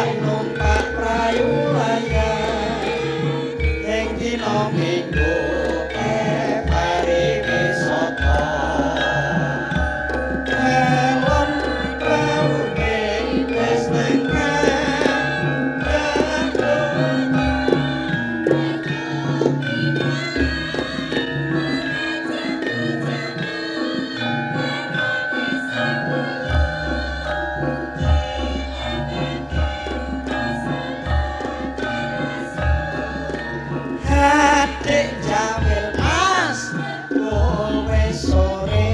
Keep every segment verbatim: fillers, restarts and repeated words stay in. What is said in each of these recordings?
yak numpak prayu layar ing dina minggu pari wisata elon praune wis Adik Jamil Mas kowe sore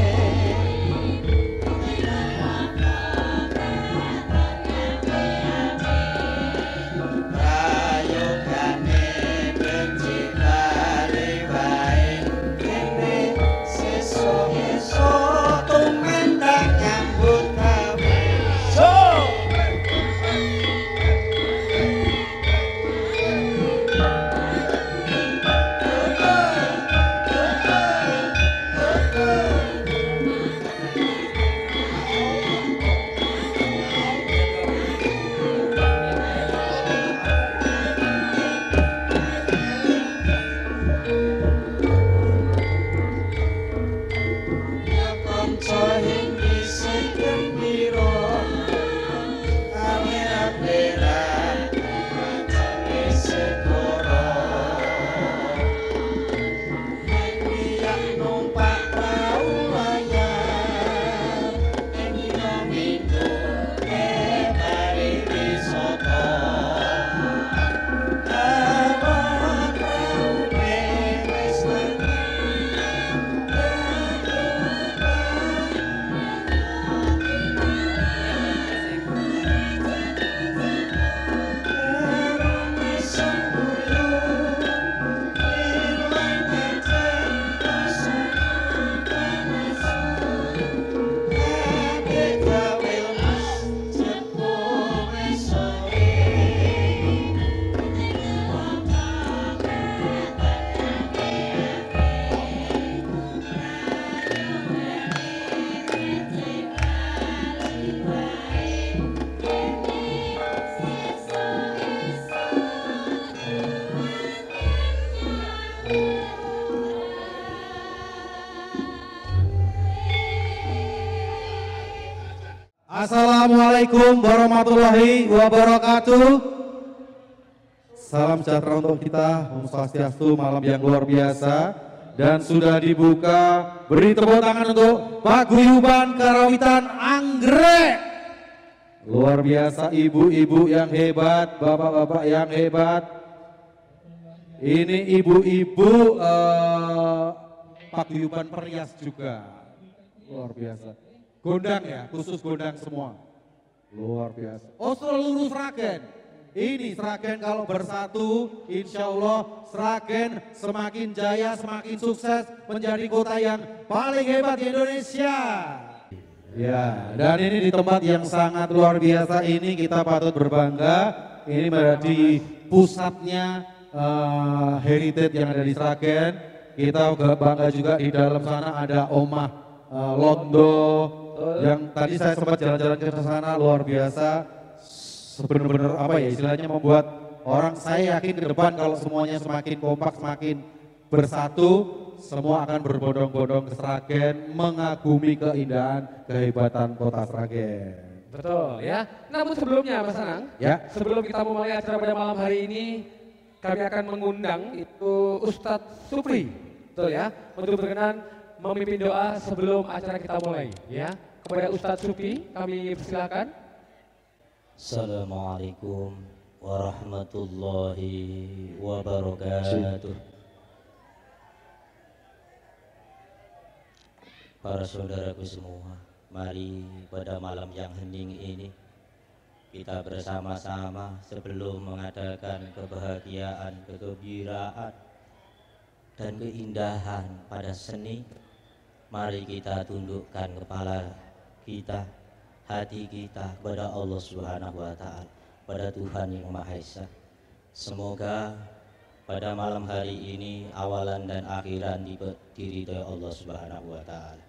prayogane benci bali wae kene sesuk-esuk tumendang nyambut gawe so Assalamualaikum warahmatullahi wabarakatuh. Salam sejahtera untuk kita, Om Swastiastu, malam yang luar biasa. Dan sudah dibuka, beri tepuk tangan untuk Paguyuban Karawitan Anggrek. Luar biasa, ibu-ibu yang hebat, bapak-bapak yang hebat. Ini ibu-ibu uh, Paguyuban Perias juga. Luar biasa. Gondang ya, khusus gondang semua. Luar biasa. Oh seluruh Sragen. Ini Sragen kalau bersatu, insya Allah Sragen semakin jaya, semakin sukses menjadi kota yang paling hebat di Indonesia. Ya, dan ini di tempat yang sangat luar biasa ini kita patut berbangga. Ini menjadi pusatnya uh, heritage yang ada di Sragen. Kita bangga juga di dalam sana ada Omah uh, Londo. Yang tadi saya sempat jalan-jalan ke sana, luar biasa, benar-benar apa ya istilahnya membuat orang, saya yakin ke depan kalau semuanya semakin kompak, semakin bersatu, semua akan berbondong-bondong ke Sragen, mengagumi keindahan, kehebatan kota Sragen. Betul ya. Namun sebelumnya Mas Anang, ya, sebelum kita memulai acara pada malam hari ini, kami akan mengundang itu Ustadz Supri, betul ya, untuk berkenan memimpin doa sebelum acara kita mulai ya. Kepada Ustadz Supri kami persilakan. Assalamualaikum warahmatullahi wabarakatuh. Para saudaraku semua, mari pada malam yang hening ini kita bersama-sama sebelum mengadakan kebahagiaan, kegembiraan dan keindahan pada seni, mari kita tundukkan kepala kita, hati kita kepada Allah Subhanahu wa Ta'ala, pada Tuhan yang Maha Esa. Semoga pada malam hari ini awalan dan akhiran diridhoi Allah Subhanahu wa Ta'ala.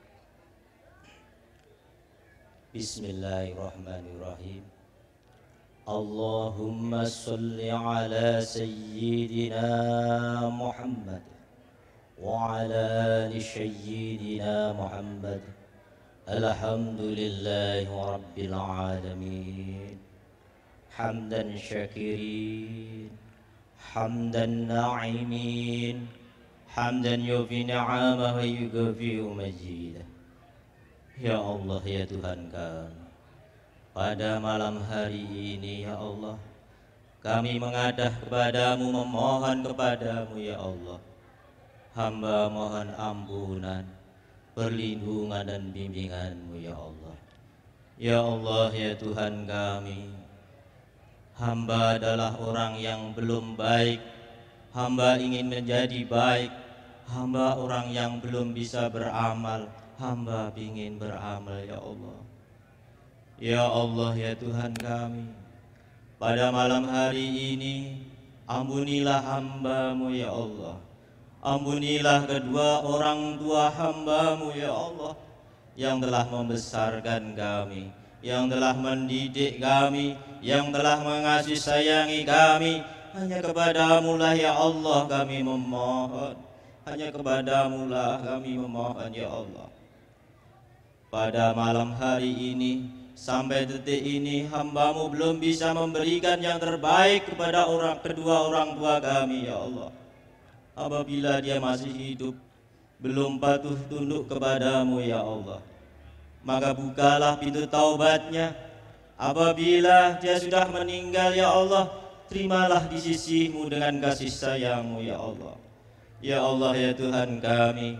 Bismillahirrahmanirrahim. Allahumma salli ala sayyidina Muhammad wa ala ali sayyidina Muhammad. Alhamdulillahi rabbil alamin. Hamdan syakirin, hamdan na'imin, hamdan yufi ni'amah wa yugafi majidah. Ya Allah, ya Tuhan kami, pada malam hari ini ya Allah, kami mengadah kepadamu, memohon kepadamu ya Allah. Hamba mohon ampunan, perlindungan dan bimbinganmu ya Allah. Ya Allah, ya Tuhan kami, hamba adalah orang yang belum baik. Hamba ingin menjadi baik. Hamba orang yang belum bisa beramal. Hamba ingin beramal ya Allah. Ya Allah, ya Tuhan kami, pada malam hari ini ampunilah hambamu ya Allah. Ampunilah kedua orang tua hambamu ya Allah, yang telah membesarkan kami, yang telah mendidik kami, yang telah mengasihi sayangi kami. Hanya kepadamu lah ya Allah kami memohon. Hanya kepadamu lah kami memohon ya Allah. Pada malam hari ini, sampai detik ini hambamu belum bisa memberikan yang terbaik kepada orang kedua orang tua kami ya Allah. Apabila dia masih hidup, belum patuh tunduk kepadamu ya Allah, maka bukalah pintu taubatnya. Apabila dia sudah meninggal ya Allah, terimalah di sisimu dengan kasih sayangmu ya Allah. Ya Allah, ya Tuhan kami,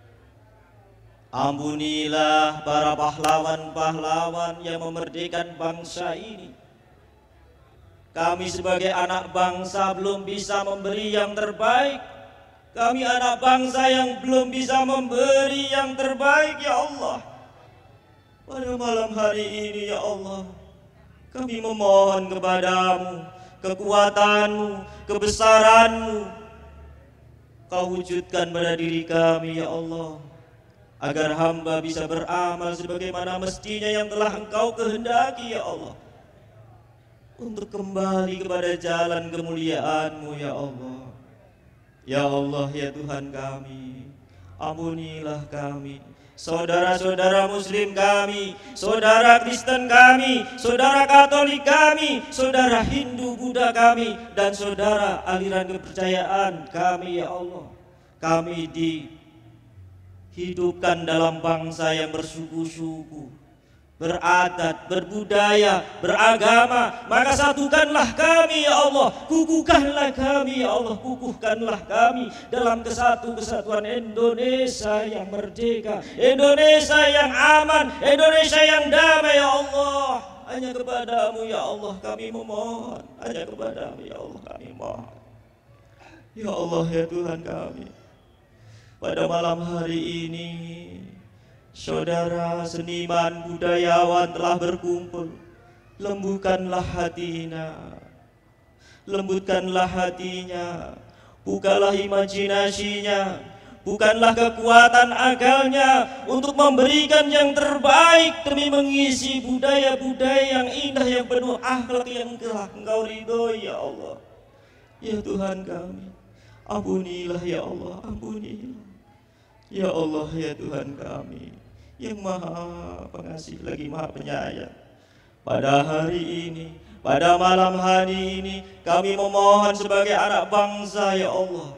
ampunilah para pahlawan-pahlawan yang memerdekakan bangsa ini. Kami sebagai anak bangsa belum bisa memberi yang terbaik. Kami anak bangsa yang belum bisa memberi yang terbaik ya Allah. Pada malam hari ini ya Allah, kami memohon kepadamu kekuatanmu, kebesaranmu. Kau wujudkan pada diri kami ya Allah, agar hamba bisa beramal sebagaimana mestinya yang telah Engkau kehendaki ya Allah, untuk kembali kepada jalan kemuliaan-Mu ya Allah. Ya Allah, ya Tuhan kami, ampunilah kami, saudara-saudara muslim kami, saudara Kristen kami, saudara Katolik kami, saudara Hindu Buddha kami, dan saudara aliran kepercayaan kami ya Allah. Kami dihidupkan dalam bangsa yang bersuku-suku, beradat, berbudaya, beragama. Maka satukanlah kami ya Allah, kukuhkanlah kami ya Allah, kukuhkanlah kami dalam kesatu kesatuan Indonesia yang merdeka, Indonesia yang aman, Indonesia yang damai ya Allah. Hanya kepadamu ya Allah kami memohon, hanya kepadamu ya Allah kami mohon. Ya Allah, ya Tuhan kami, pada malam hari ini saudara seniman budayawan telah berkumpul. Lembutkanlah hatinya, lembutkanlah hatinya, bukalah imajinasinya, bukanlah kekuatan akalnya untuk memberikan yang terbaik demi mengisi budaya-budaya yang indah, yang penuh akhlak yang telah Engkau ridhoi ya Allah. Ya Tuhan kami, ampunilah ya Allah, ampunilah ya Allah, ya Tuhan kami yang maha pengasih lagi maha penyayang. Pada hari ini, pada malam hari ini, kami memohon sebagai anak bangsa ya Allah,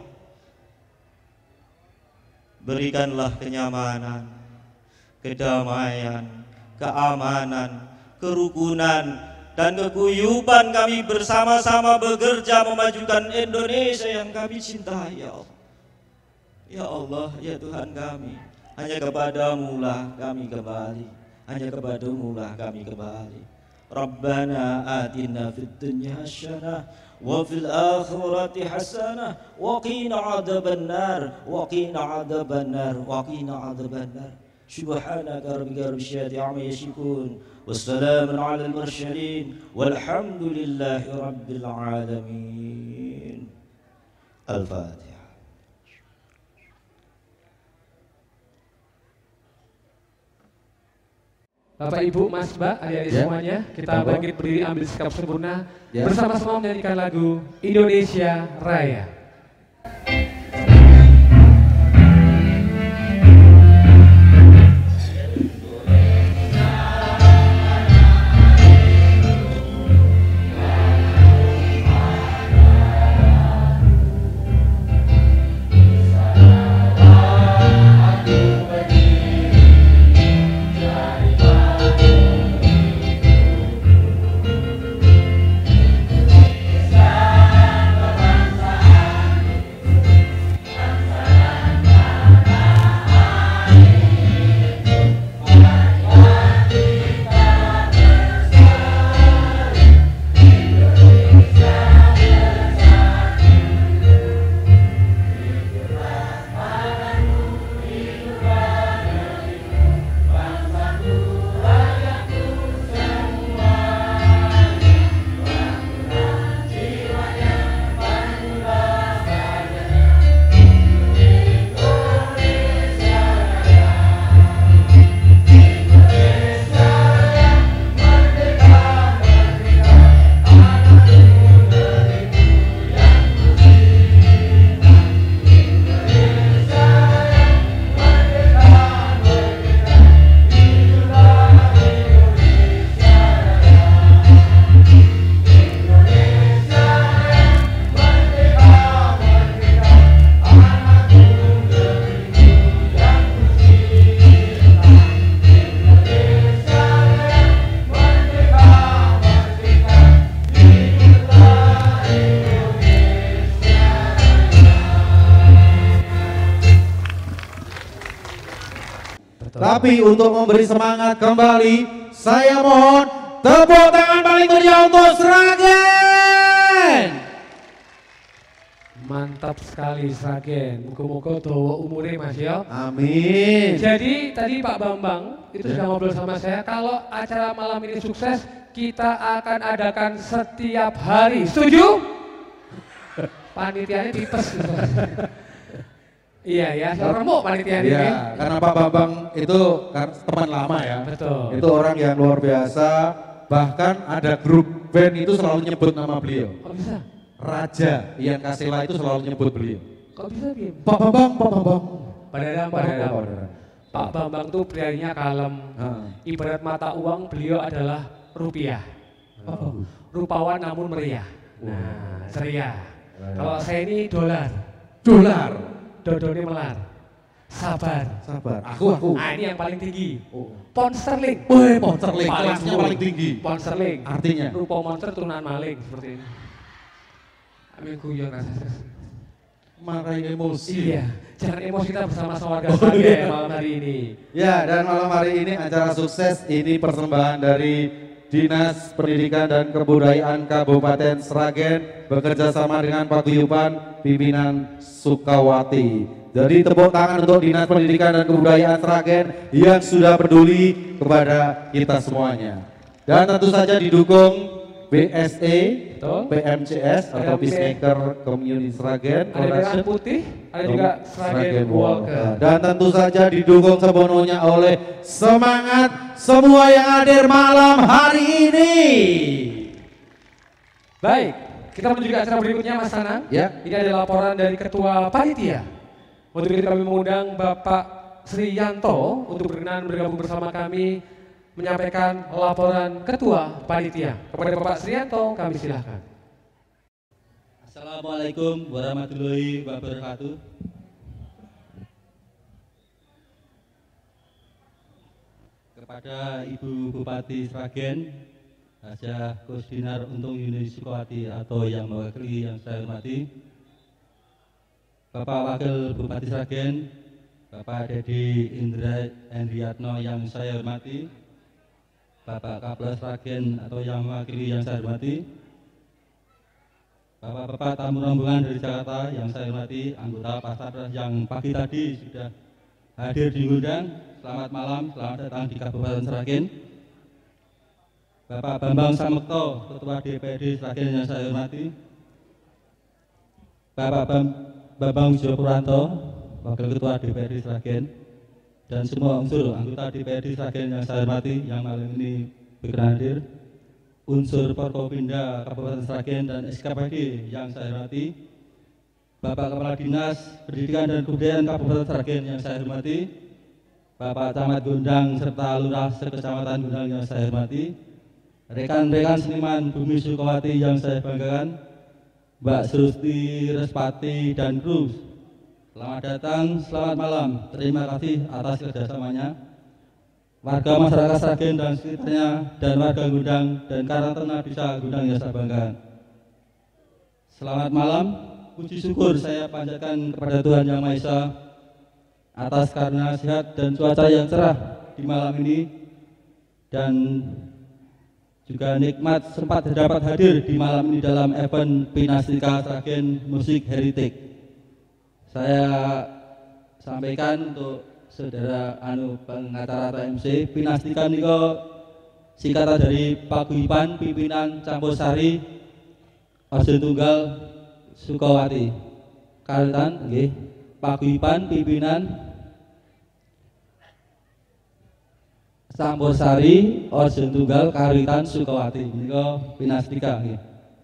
berikanlah kenyamanan, kedamaian, keamanan, kerukunan, dan keguyuban kami bersama-sama bekerja memajukan Indonesia yang kami cintai ya Allah. Ya Allah, ya Tuhan kami, hanya kepadamu lah kami kembali, hanya kepadamu lah kami kembali. Rabbana atina fid dunya hasanah wa fil akhirati hasanah wa qina adzabannar wa qina adzabannar wa qina adzabannar. Subhanaka rabbika rabbil izzati amma yasifun wassalamun alal mursalin walhamdulillahi rabbil alamin. Al-Fatihah. Bapak, Ibu, Mas, Mbak, adik-adik Ya. semuanya, kita Monggo. bangkit berdiri ambil sikap sempurna Ya. bersama-sama menyanyikan lagu Indonesia Raya. Tapi untuk memberi semangat kembali, saya mohon tepuk tangan paling meriah untuk Sragen. Mantap sekali Sragen, muka-muka dawa umure Mas ya. Amin. Jadi tadi Pak Bambang itu Ya. sudah ngobrol sama saya, kalau acara malam ini sukses, kita akan adakan setiap hari. Setuju? Panitianya tipes gitu. Iya ya, remuk panitia ini. Iya, karena Pak Bambang itu kan teman lama ya. Betul. Itu orang yang luar biasa. Bahkan ada grup band itu selalu nyebut nama beliau. Kok bisa? Raja Ian Kasila itu selalu nyebut beliau. Kok bisa Bim? Pak Bambang, Pak Bambang. Padahal, Pak padahal. Bambang. Pak Bambang tuh prianya kalem. Ah. Ibarat mata uang, beliau adalah rupiah. Oh. Rupawan namun meriah. Nah, ceria. Kalau saya ini dolar. Dolar. Dodone melar. Sabar. Sabar. Aku, aku. Nah, ini yang paling tinggi. Oh. Pound sterling. Woi, pound sterling. Paling Kelasnya dulu. paling tinggi. Pound sterling. Artinya? Rupa monster turunan maling seperti ini. Amin guyon rasanya. Marahi emosi. Iya, jangan emosi, kita bersama-sama warga Oh, Sragen iya. malam hari ini. Ya, dan malam hari ini acara sukses ini persembahan dari Dinas Pendidikan dan Kebudayaan Kabupaten Sragen bekerja sama dengan Paguyuban Pimpinan Sukawati. Jadi tepuk tangan untuk Dinas Pendidikan dan Kebudayaan Sragen yang sudah peduli kepada kita semuanya. Dan tentu saja didukung B S E, Betul. P M C S atau Ada Peacemaker Community Sragen, Ada merah putih, ada juga Sragen Walker. dan tentu saja didukung sepenuhnya oleh semangat semua yang hadir malam hari ini. Baik, kita menuju ke acara berikutnya Mas Anang. Ya. Ini ada laporan dari Ketua Panitia. Untuk itu kami mengundang Bapak Sri Yanto untuk berkenan bergabung bersama kami menyampaikan laporan Ketua Panitia. Kepada Bapak Sri Yanto kami silahkan. Assalamualaikum warahmatullahi wabarakatuh. Kepada Ibu Bupati Sragen, Hajah Kusdinar Untung Yuni Sukawati atau yang mewakili yang saya hormati, Bapak Wakil Bupati Sragen, Bapak Dedi Indra Hendriatno yang saya hormati, Bapak Kapolres Sragen atau yang mewakili yang saya hormati, Bapak-bapak tamu rombongan dari Jakarta yang saya hormati, anggota Pasar yang pagi tadi sudah hadir di gudang. Selamat malam, selamat datang di Kabupaten Sragen. Bapak Bambang Samekto, Ketua D P R D Sragen yang saya hormati. Bapak Bam, Bambang Wijoyo Purwanto, Wakil Ketua D P R D Sragen. dan semua unsur anggota D P R D Sragen yang saya hormati yang malam ini berkenan hadir, unsur Forkopimda Kabupaten Sragen dan S K P D yang saya hormati, Bapak Kepala Dinas Pendidikan dan Kebudayaan Kabupaten Sragen yang saya hormati, Bapak Camat Gondang serta Lurah Sekecamatan Gondang yang saya hormati, rekan-rekan seniman Bumi Sukawati yang saya banggakan, Mbak Surusti Respati dan kru. Selamat datang, selamat malam. Terima kasih atas kerjasamanya. Warga masyarakat Sragen dan sekitarnya dan warga Gondang dan Karangtengah Desa Gondang yang saya banggakan. Selamat malam. Puji syukur saya panjatkan kepada Tuhan Yang Maha Esa atas karena sehat dan cuaca yang cerah di malam ini, dan juga nikmat sempat dapat hadir di malam ini dalam event Pinastika Sragen Music Heritage. Saya sampaikan untuk saudara anu pengacara atau M C, Pinastika niko singkatan dari Paguyuban Pimpinan Campur-Sari Orjen Tunggal Sukawati. Kalitan nggih, Paguyuban Pimpinan Campur-Sari Orjen Tunggal Kalitan Sukawati niko Pinastika nggih.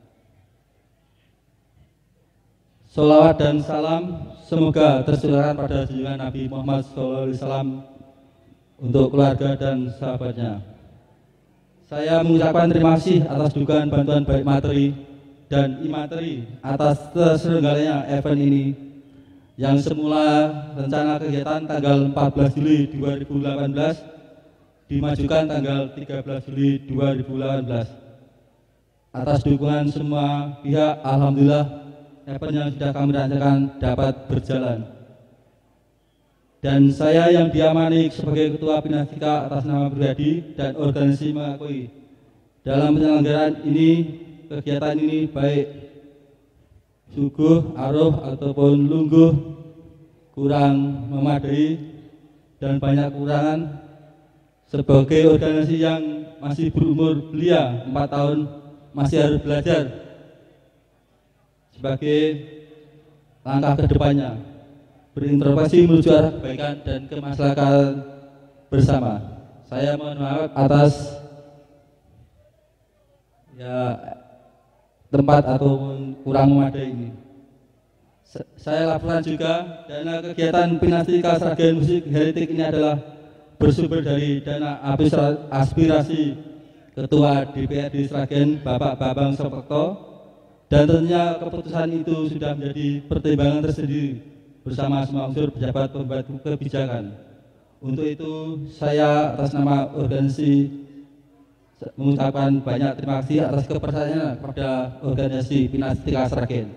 Salawat dan salam semoga tercurahkan pada junjungan Nabi Muhammad shallallahu alaihi wasallam untuk keluarga dan sahabatnya. Saya mengucapkan terima kasih atas dukungan bantuan baik materi dan imateri atas terselenggaranya event ini yang semula rencana kegiatan tanggal empat belas Juli dua ribu delapan belas dimajukan tanggal tiga belas Juli dua ribu delapan belas. Atas dukungan semua pihak, alhamdulillah event yang sudah kami rancangkan dapat berjalan. Dan saya yang diamani sebagai Ketua Pinastika atas nama pribadi dan organisasi mengakui dalam penyelenggaraan ini, kegiatan ini baik suguh, aruh ataupun lungguh kurang memadai dan banyak kurangan. Sebagai organisasi yang masih berumur belia empat tahun masih harus belajar sebagai langkah kedepannya, berintrospeksi menuju arah kebaikan dan kemaslahatan bersama. Saya mohon maaf atas ya tempat ataupun kurang memadai ini. Saya laporkan juga dana kegiatan Pinastika Sragen Music Heritage ini adalah bersumber dari dana aspirasi Ketua D P R D Sragen Bapak Bambang Sopekto. Dan tentunya keputusan itu sudah menjadi pertimbangan tersendiri bersama semua unsur pejabat pembuat kebijakan. Untuk itu saya atas nama organisasi mengucapkan banyak terima kasih atas kepercayaannya kepada organisasi Pinastika Sragen.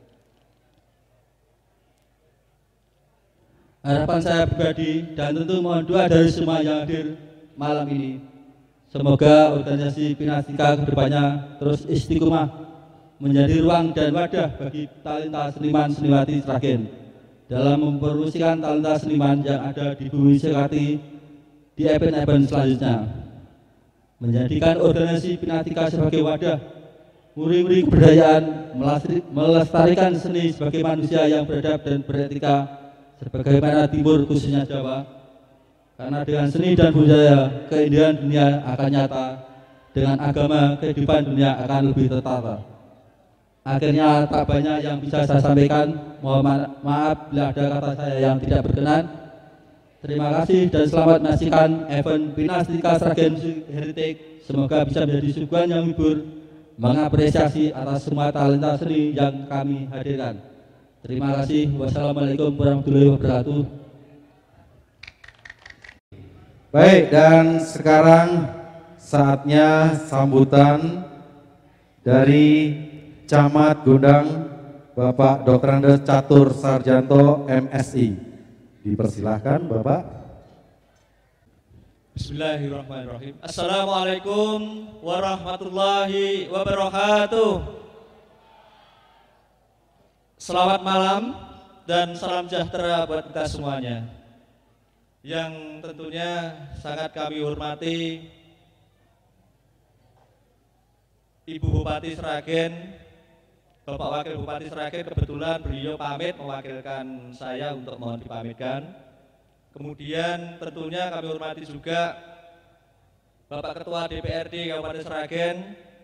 Harapan saya pribadi dan tentu mohon doa dari semua yang hadir malam ini, semoga organisasi Pinastika kedepannya terus istiqomah menjadi ruang dan wadah bagi talenta seniman seniwati Sragen dalam mempromosikan talenta seniman yang ada di bumi Sukawati di event-event selanjutnya, menjadikan organisasi Pinastika sebagai wadah muri-muri kebudayaan, melestarikan seni sebagai manusia yang beradab dan beretika sebagaimana Timur khususnya Jawa, karena dengan seni dan budaya keindahan dunia akan nyata, dengan agama kehidupan dunia akan lebih tertata. Akhirnya tak banyak yang bisa saya sampaikan. Mohon maaf bila ada kata saya yang tidak berkenan. Terima kasih dan selamat menyaksikan event Pinastika Sragen Music Heritage. Semoga bisa menjadi suguhan yang menghibur, mengapresiasi atas semua talenta seni yang kami hadirkan. Terima kasih. Wassalamualaikum warahmatullahi wabarakatuh. Baik, dan sekarang saatnya sambutan dari Camat Gondang Bapak Doktor Andes Catur Sarjanto M Si. Dipersilahkan Bapak. Bismillahirrahmanirrahim. Assalamualaikum warahmatullahi wabarakatuh. Selamat malam dan salam sejahtera buat kita semuanya. Yang tentunya sangat kami hormati Ibu Bupati Sragen, Bapak Wakil Bupati Sragen, kebetulan beliau pamit mewakilkan saya untuk mohon dipamitkan. Kemudian tentunya kami hormati juga Bapak Ketua D P R D Kabupaten Sragen,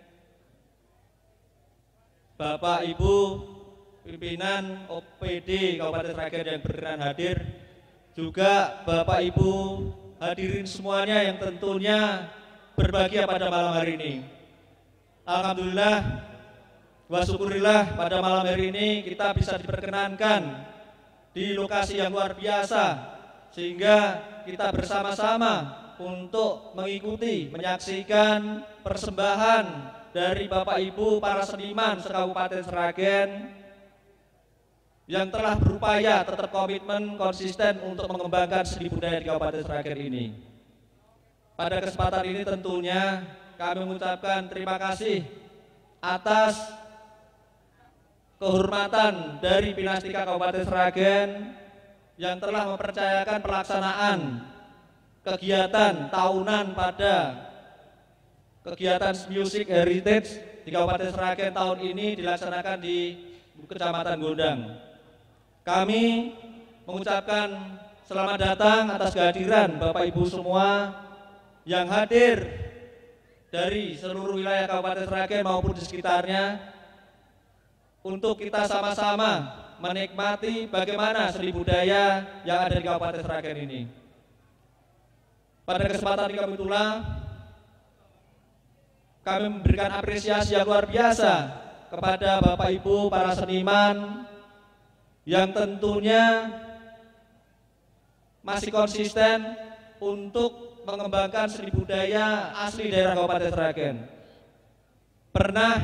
Bapak Ibu pimpinan O P D Kabupaten Sragen yang berkenan hadir, juga Bapak Ibu hadirin semuanya yang tentunya berbahagia pada malam hari ini. Alhamdulillah wa syukurillah pada malam hari ini kita bisa diperkenankan di lokasi yang luar biasa, sehingga kita bersama-sama untuk mengikuti, menyaksikan persembahan dari Bapak Ibu para seniman se-Kabupaten Sragen yang telah berupaya tetap komitmen konsisten untuk mengembangkan seni budaya di Kabupaten Sragen ini. Pada kesempatan ini tentunya kami mengucapkan terima kasih atas kehormatan dari Pinastika Kabupaten Sragen yang telah mempercayakan pelaksanaan kegiatan tahunan pada kegiatan Music Heritage di Kabupaten Sragen tahun ini dilaksanakan di Kecamatan Gondang. Kami mengucapkan selamat datang atas kehadiran Bapak Ibu semua yang hadir dari seluruh wilayah Kabupaten Sragen maupun di sekitarnya, untuk kita sama-sama menikmati bagaimana seni budaya yang ada di Kabupaten Sragen ini. Pada kesempatan ini kami itulah kami memberikan apresiasi yang luar biasa kepada Bapak Ibu para seniman yang tentunya masih konsisten untuk mengembangkan seni budaya asli daerah Kabupaten Sragen. Pernah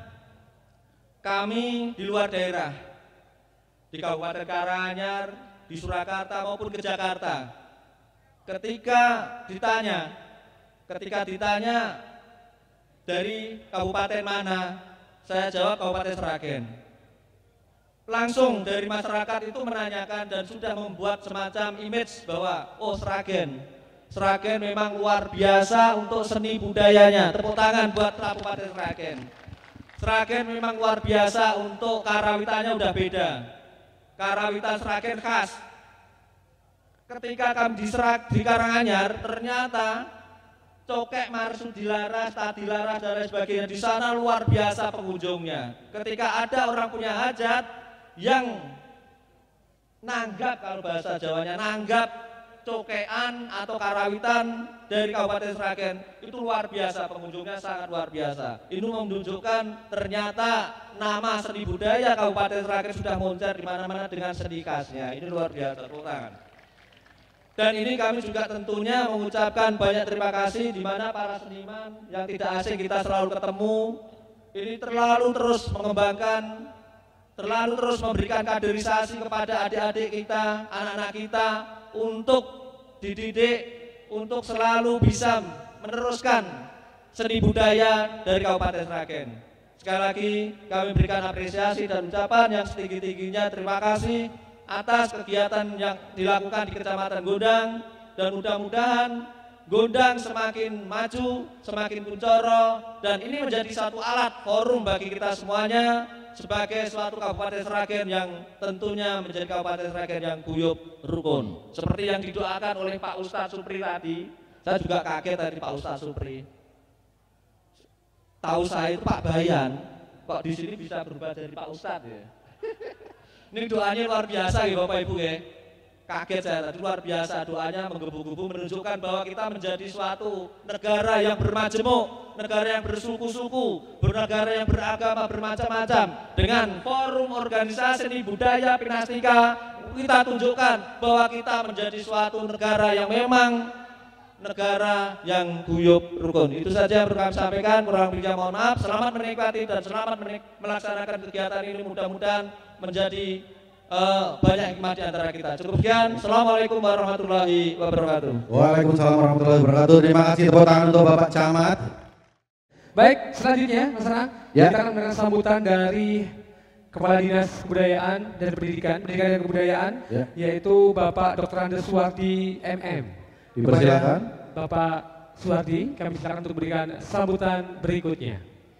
kami di luar daerah, di Kabupaten Karanganyar, di Surakarta maupun ke Jakarta, ketika ditanya, ketika ditanya dari kabupaten mana, saya jawab Kabupaten Sragen. Langsung dari masyarakat itu menanyakan dan sudah membuat semacam image bahwa oh Sragen, Sragen memang luar biasa untuk seni budayanya. Tepuk tangan buat Kabupaten Sragen. Sragen memang luar biasa untuk karawitannya udah beda. Karawitan Sragen khas. Ketika kami di, Serak, di Karanganyar, ternyata cokek marsu dilaras, tak dilaras dan lain sebagainya. Di sana luar biasa pengunjungnya. Ketika ada orang punya hajat yang nanggap, kalau bahasa Jawanya nanggap cokean atau karawitan dari Kabupaten Sragen, itu luar biasa, pengunjungnya sangat luar biasa. Ini menunjukkan ternyata nama seni budaya Kabupaten Sragen sudah moncer di mana-mana dengan seni khasnya. Ini luar biasa, tepuk tangan. Dan ini kami juga tentunya mengucapkan banyak terima kasih di mana para seniman yang tidak asing kita selalu ketemu, ini terlalu terus mengembangkan, terlalu terus memberikan kaderisasi kepada adik-adik kita, anak-anak kita untuk dididik, untuk selalu bisa meneruskan seni budaya dari Kabupaten Sragen. Sekali lagi kami berikan apresiasi dan ucapan yang setinggi-tingginya terima kasih atas kegiatan yang dilakukan di Kecamatan Gondang, dan mudah-mudahan Gondang semakin maju, semakin kuncoro, dan ini menjadi satu alat forum bagi kita semuanya sebagai suatu Kabupaten Sragen yang tentunya menjadi Kabupaten Sragen yang guyup rukun. Seperti yang didoakan oleh Pak Ustadz Supri tadi, saya juga kaget tadi Pak Ustadz Supri. Tahu saya itu Pak Bayan, kok di sini bisa berubah jadi Pak Ustadz ya? Ini doanya luar biasa ya Bapak Ibu ya. Kaget saya tadi, luar biasa doanya menggebu-gebu menunjukkan bahwa kita menjadi suatu negara yang bermajemuk, negara yang bersuku-suku, bernegara yang beragama bermacam-macam. Dengan forum organisasi seni budaya Pinastika, kita tunjukkan bahwa kita menjadi suatu negara yang memang negara yang guyup rukun. Itu saja yang perlu kami sampaikan, kurang lebihnya mohon maaf. Selamat menikmati dan selamat melaksanakan kegiatan ini, mudah-mudahan menjadi uh, banyak hikmah di antara kita. Cukup sekian. Assalamualaikum warahmatullahi wabarakatuh. Waalaikumsalam warahmatullahi wabarakatuh. Terima kasih, tepuk tangan untuk Bapak Camat. Baik, selanjutnya Mas Anang, Ya. kita akan mendengar sambutan dari Kepala Dinas Kebudayaan dan Pendidikan, Pendidikan dan Kebudayaan, Ya. yaitu Bapak Doktor Andes Suwardi M M. Dipersilakan. Kepada Bapak Suwardi, kami silakan untuk memberikan sambutan berikutnya.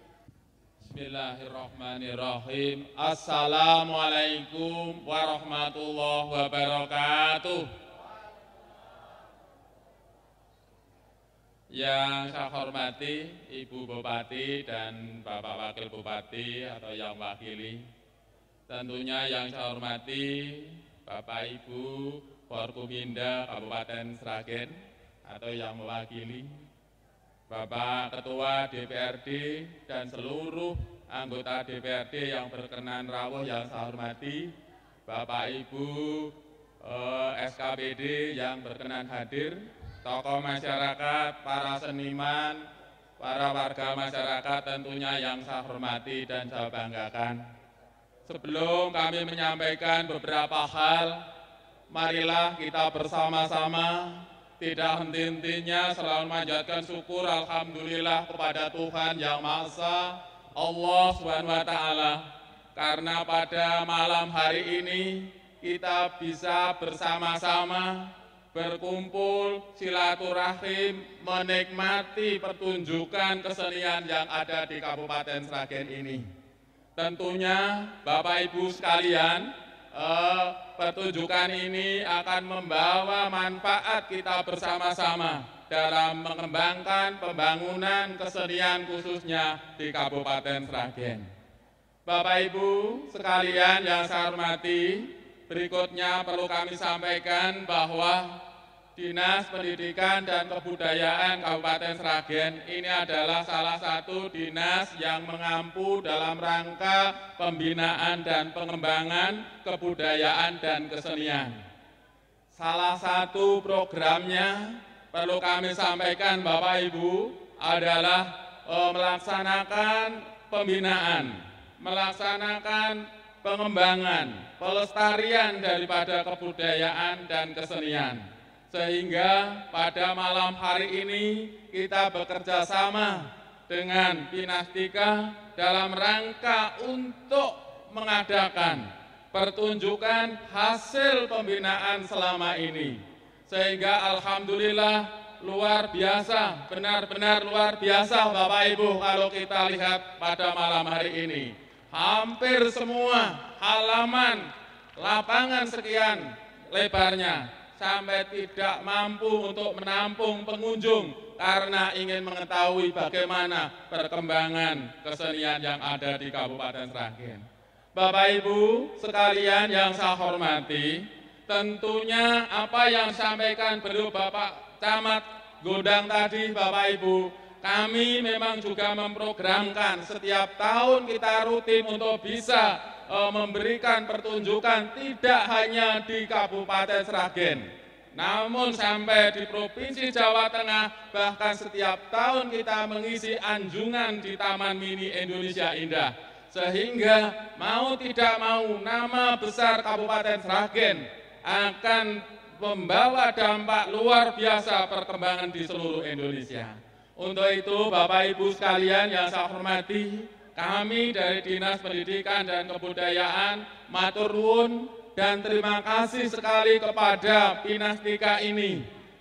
Bismillahirrahmanirrahim. Assalamualaikum warahmatullahi wabarakatuh. Yang saya hormati Ibu Bupati dan Bapak Wakil Bupati atau yang wakili. Tentunya yang saya hormati Bapak Ibu Forkopimda Kabupaten Sragen atau yang mewakili. Bapak Ketua D P R D dan seluruh anggota D P R D yang berkenan rawuh yang saya hormati. Bapak Ibu eh, S K P D yang berkenan hadir. Tokoh masyarakat, para seniman, para warga masyarakat tentunya yang saya hormati dan saya banggakan. Sebelum kami menyampaikan beberapa hal, marilah kita bersama-sama tidak henti-hentinya selalu memanjatkan syukur alhamdulillah kepada Tuhan Yang Maha Esa, Allah Subhanahu wa taala. Karena pada malam hari ini kita bisa bersama-sama berkumpul, silaturahim, menikmati pertunjukan kesenian yang ada di Kabupaten Sragen ini. Tentunya Bapak Ibu sekalian, eh, pertunjukan ini akan membawa manfaat kita bersama-sama dalam mengembangkan pembangunan kesenian khususnya di Kabupaten Sragen. Bapak Ibu sekalian yang saya hormati, berikutnya perlu kami sampaikan bahwa Dinas Pendidikan dan Kebudayaan Kabupaten Sragen ini adalah salah satu dinas yang mengampu dalam rangka pembinaan dan pengembangan kebudayaan dan kesenian. Salah satu programnya perlu kami sampaikan Bapak Ibu adalah e, melaksanakan pembinaan, melaksanakan pengembangan, pelestarian daripada kebudayaan dan kesenian. Sehingga pada malam hari ini kita bekerja sama dengan Pinastika dalam rangka untuk mengadakan pertunjukan hasil pembinaan selama ini. Sehingga alhamdulillah luar biasa, benar-benar luar biasa Bapak Ibu kalau kita lihat pada malam hari ini. Hampir semua halaman lapangan sekian lebarnya sampai tidak mampu untuk menampung pengunjung karena ingin mengetahui bagaimana perkembangan kesenian yang ada di Kabupaten Sragen. Bapak Ibu sekalian yang saya hormati, tentunya apa yang disampaikan beliau Bapak Camat Gondang tadi Bapak Ibu, kami memang juga memprogramkan setiap tahun kita rutin untuk bisa memberikan pertunjukan tidak hanya di Kabupaten Sragen, namun sampai di Provinsi Jawa Tengah, bahkan setiap tahun kita mengisi anjungan di Taman Mini Indonesia Indah. Sehingga mau tidak mau nama besar Kabupaten Sragen akan membawa dampak luar biasa perkembangan di seluruh Indonesia. Untuk itu Bapak Ibu sekalian yang saya hormati, kami dari Dinas Pendidikan dan Kebudayaan matur nuwun dan terima kasih sekali kepada Pinastika ini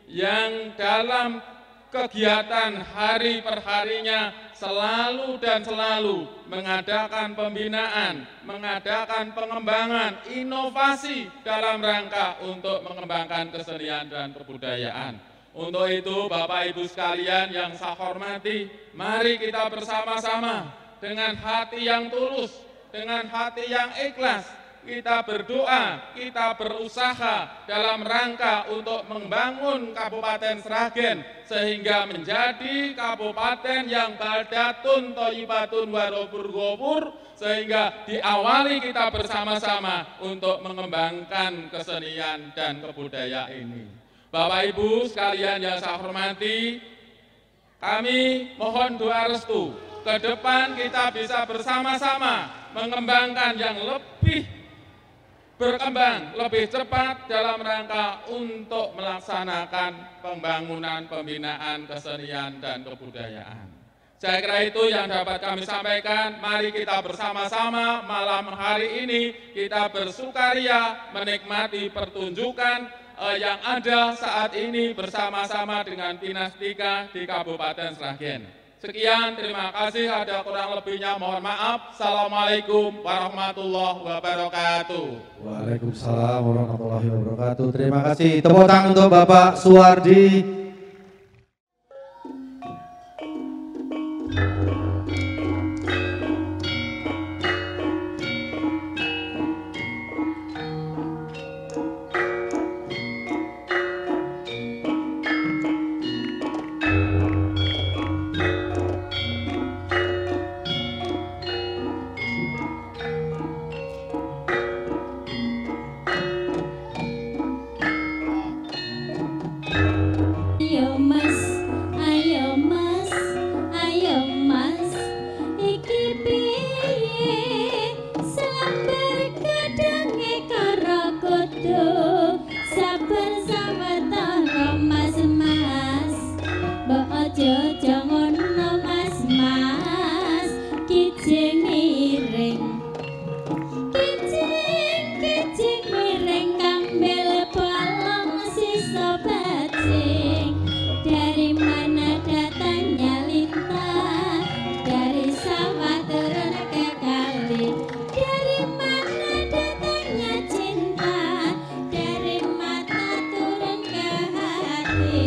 yang dalam kegiatan hari perharinya selalu dan selalu mengadakan pembinaan, mengadakan pengembangan, inovasi dalam rangka untuk mengembangkan kesenian dan kebudayaan. Untuk itu Bapak Ibu sekalian yang saya hormati, mari kita bersama-sama dengan hati yang tulus, dengan hati yang ikhlas, kita berdoa, kita berusaha dalam rangka untuk membangun Kabupaten Sragen sehingga menjadi kabupaten yang baldatun thayyibatun warobur gopur, sehingga diawali kita bersama-sama untuk mengembangkan kesenian dan kebudayaan ini. Bapak Ibu sekalian yang saya hormati, kami mohon doa restu ke depan kita bisa bersama-sama mengembangkan yang lebih berkembang, lebih cepat dalam rangka untuk melaksanakan pembangunan, pembinaan, kesenian, dan kebudayaan. Saya kira itu yang dapat kami sampaikan. Mari kita bersama-sama malam hari ini kita bersukaria menikmati pertunjukan eh, yang ada saat ini bersama-sama dengan Pinastika di Kabupaten Sragen. Sekian, terima kasih. Ada kurang lebihnya mohon maaf. Assalamualaikum warahmatullahi wabarakatuh. Waalaikumsalam warahmatullahi wabarakatuh. Terima kasih. Tepuk tangan untuk Bapak Suwardi. Ayo mas, ayo mas, ayo mas, iki piye sabar kadangé karo kudu sabar sawetara mas mas mbok aja jangan mas mas kijing miring kijing kijing miring kambil bolong sisa bajing. Dari mana datangnya lintah, dari sawah turun ke kali. Dari mana datangnya cinta, dari mata turun ke hati.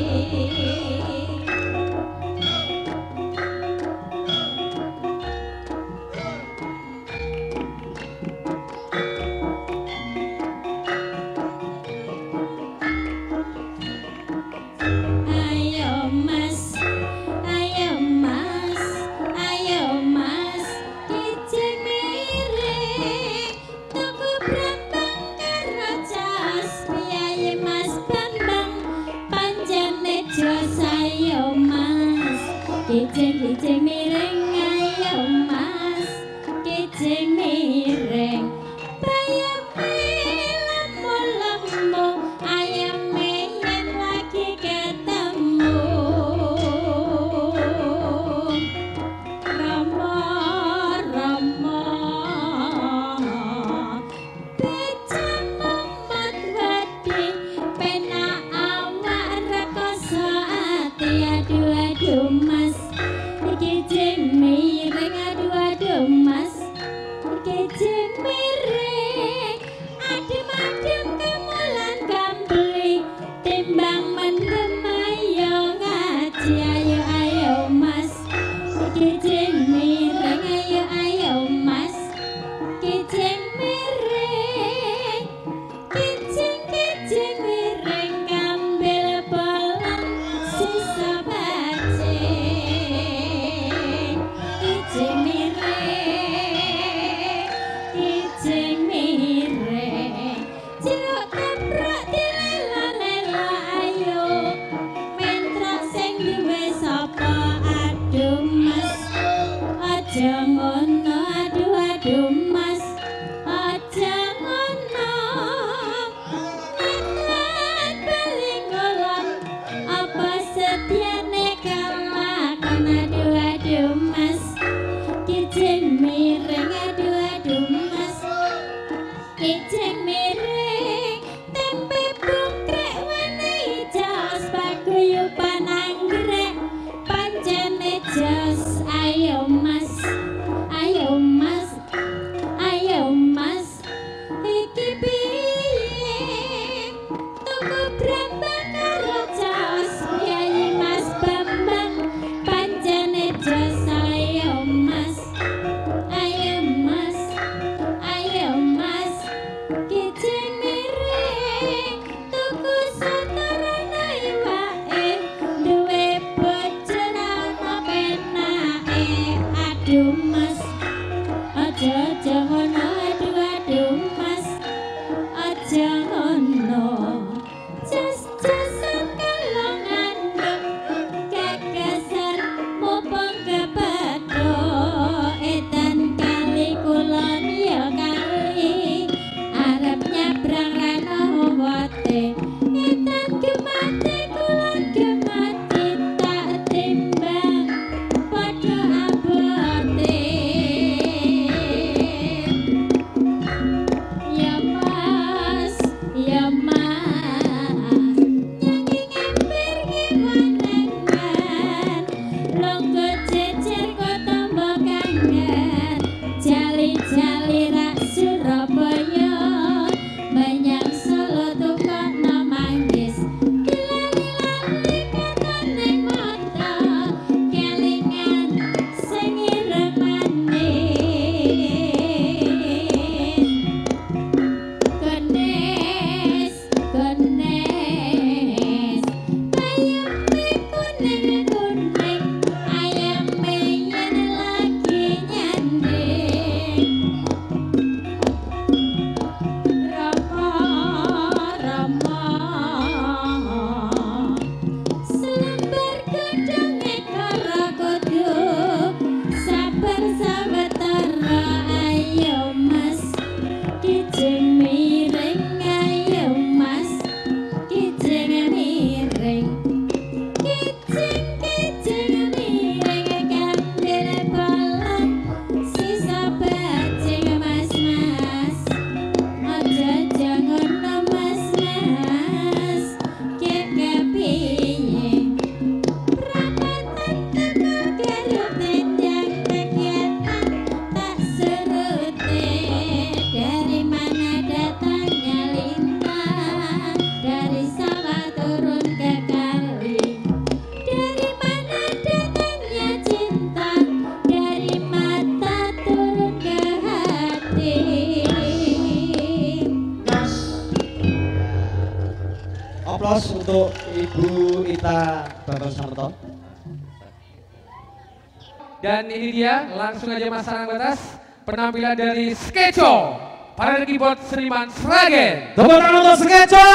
Ayo mas, ayo mas, ayo mas, kijing miring tuku brambang karo jas piyayi mas Bambang panjane jos. Ayo mas, kijing kijing miring. Ayo mas, kijing miring. Bayame lemu-lemu, ayame yen lagi ketemu. Rama Rama beca mumet wedi penak awak rekoso ati. Aduh aduh mas, kijing miring. Aduh aduh mas, kijing miring. Adem-adem kemulan gambli timbang mendem ayo ngaji. Ayo ayo mas, kijing miring. Ayo ayo mas, kijing miring. Kijing kijing miring kambil bolong sisa bajing. Kijing miring, kijing miring. Jeruk keprok dilela-lela ayo mentrok sing duwe sapa. Aduh mas, aja ngono. Aduh aduh mas, aja ngono. Ngetlan bali ngolong apa setiane kelakon. Aduh aduh mas, kijing miring. Aduh aduh mas, kijing miring. Tempe bungkrek wenehi jos paguyuban anggrek pancene jos. Ayo mas, ayo mas, ayo mas, iki piye tuku brambang karo jos piyayi mas Bambang pancene jos. Ayo mas, ayo mas, ayo mas, kijing miring. Tuku sotorana iwake duwe bojo ana penake. Aduh mas, aja aja ngono. Aduh aduh mas, aja ngono. Jas-jasan kalong anduk kegeser mumpung kepethuk. Edan kali kulon ya kali arep nyabrang rano wate. Edan gemati kulon gemati tak timbang padha abote. untuk Ibu Ita Bambang Samerto. Dan ini dia langsung aja Mas Sarang Batas penampilan dari Skeco para keyboard seniman Sragen. Tepuk tangan untuk Skeco.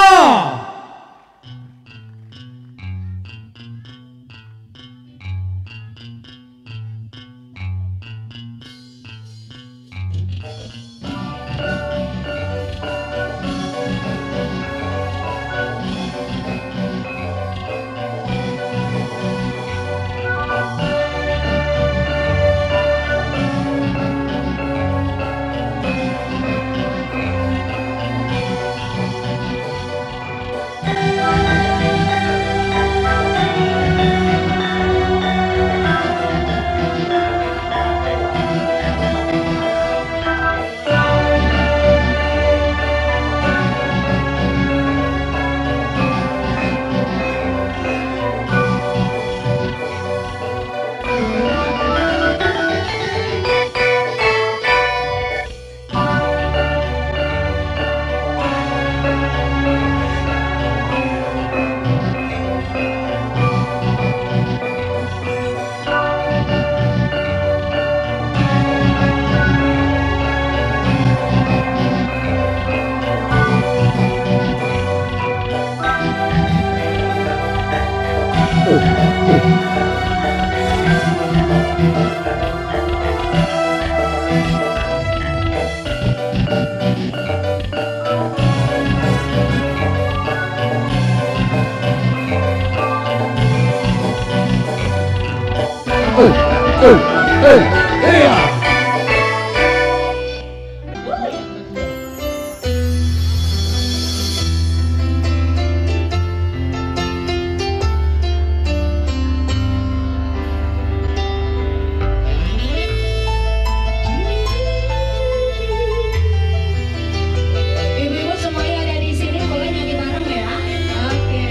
Ibu-ibu semuanya ada di sini boleh nyanyi bareng ya? Oke,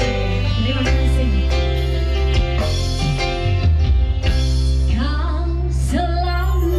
terima kasih. Kau selalu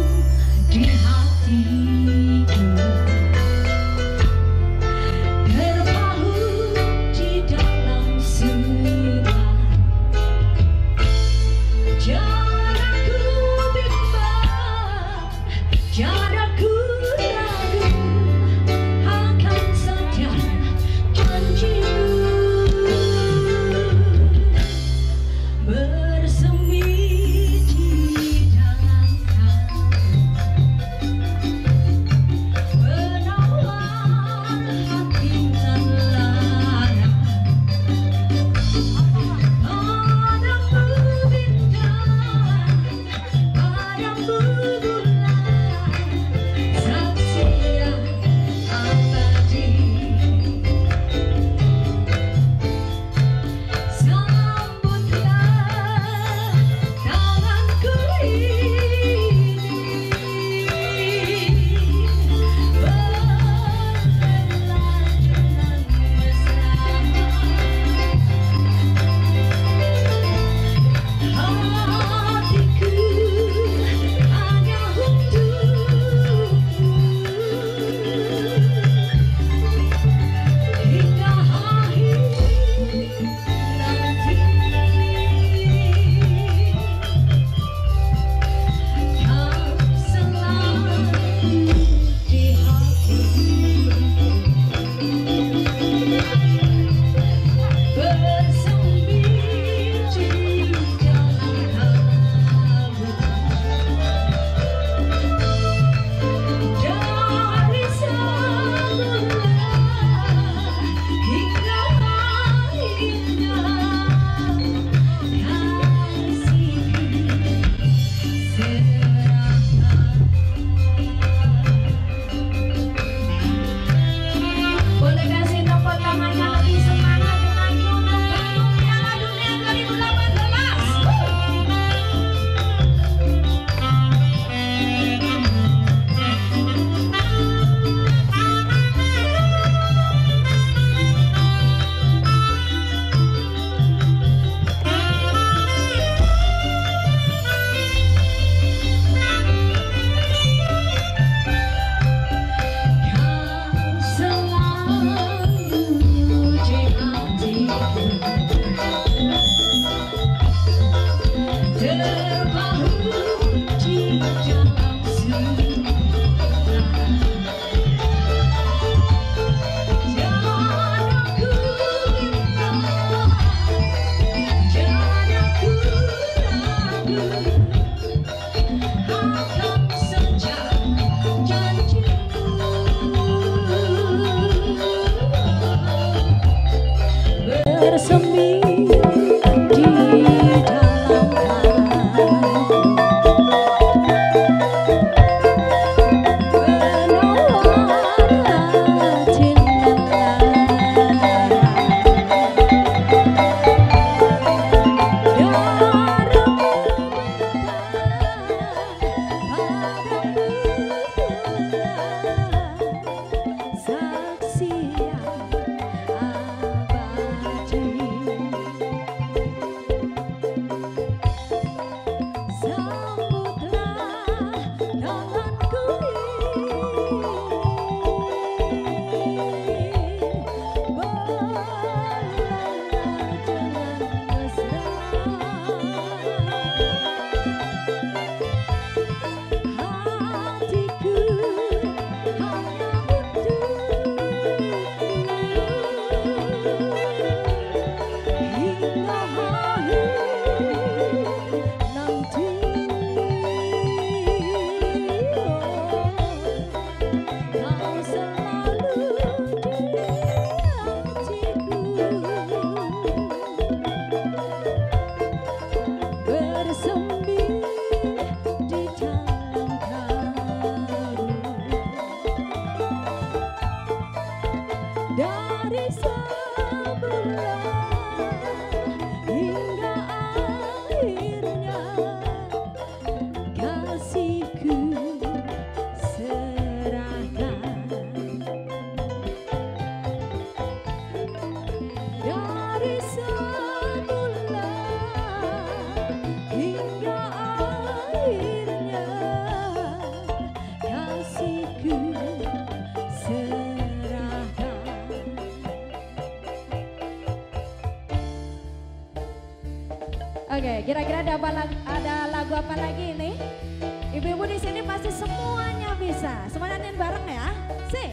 Oke, kira-kira ada, apa lag- ada lagu apa lagi nih? Ibu-ibu di sini pasti semuanya bisa. Semuanya nyanyi bareng ya. Si.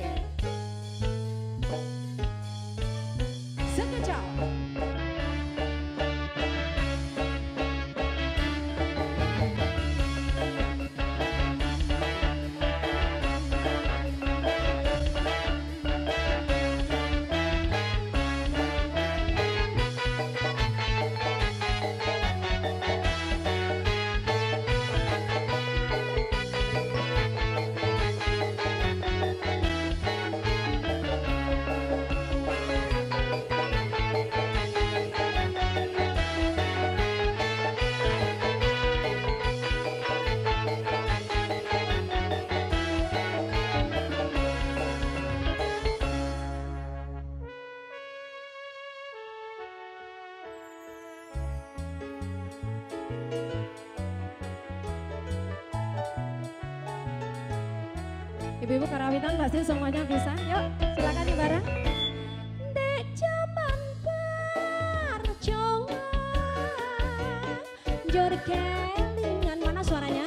Sekejap. Ibu-ibu karawitan pasti semuanya bisa. Yuk, silakan nih bareng. Dek jaman perjuangan, jor kelingan mana suaranya?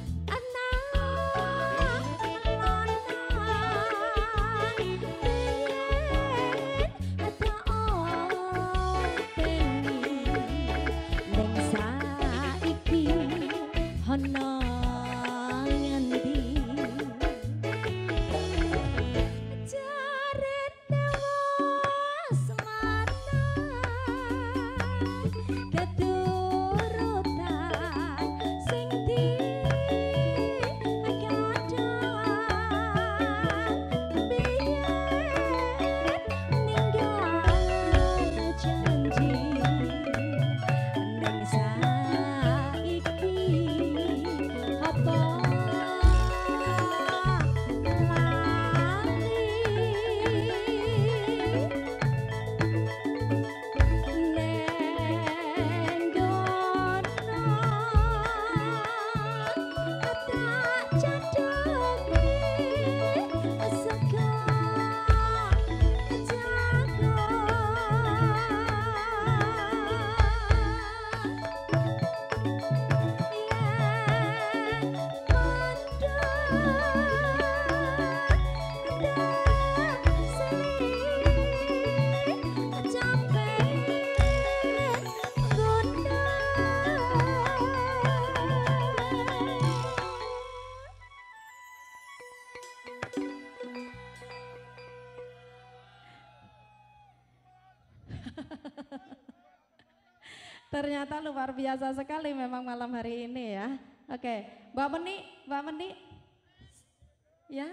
Ternyata luar biasa sekali memang malam hari ini ya. Oke, Mbak Meni, Mbak Meni, ya.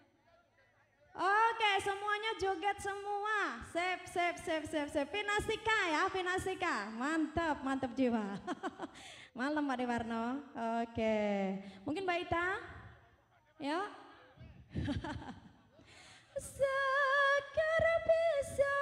Oke, semuanya joget semua. Sip, sip, sip, sip, sip. Pinasika ya, Pinasika. Mantap, mantap jiwa. Malam Pak Dewarno. Oke, mungkin Mbak Ita, ya. Sekarang bisa.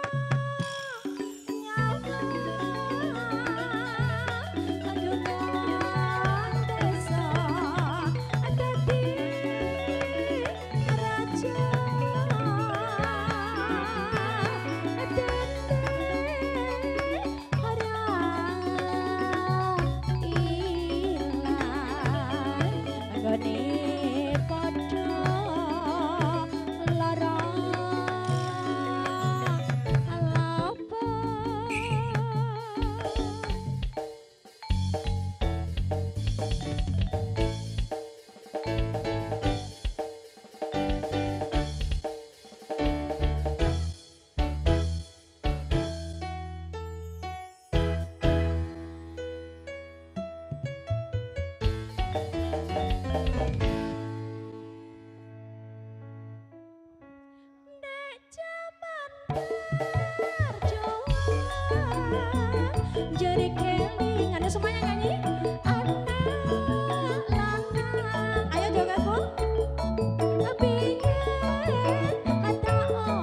Jadi keling, ada semuanya nyanyi. Anak lanang, ayo joget Bu. Biyen ada